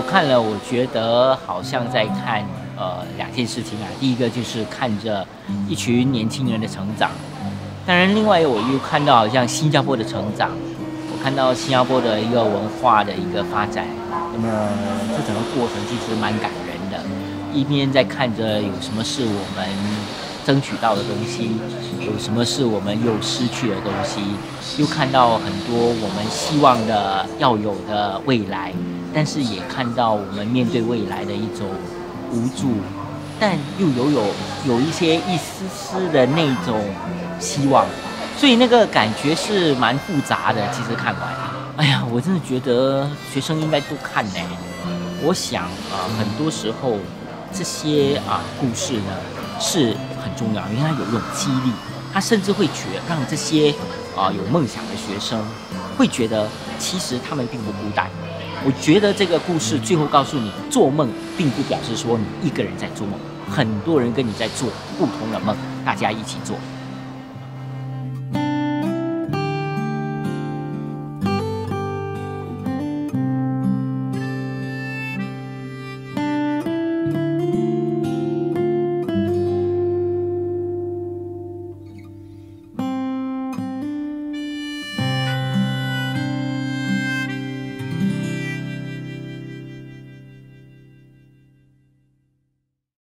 看了，我觉得好像在看两件事情啊。第一个就是看着一群年轻人的成长，当然另外我又看到好像新加坡的成长，我看到新加坡的一个文化的一个发展。那么这整个过程其实蛮感人的，一边在看着有什么是我们争取到的东西，有什么是我们又失去的东西，又看到很多我们希望的要有的未来，但是也看到我们面对未来的一种无助，但又有一些一丝丝的那种希望，所以那个感觉是蛮复杂的。其实看完，哎呀，我真的觉得学生应该多看呢。我想很多时候这些故事呢是很重要，因为它有一种激励，它甚至会让这些有梦想的学生会觉得其实他们并不孤单。我觉得这个故事最后告诉你，做梦并不表示说你一个人在做梦，很多人跟你在做不同的梦，大家一起做。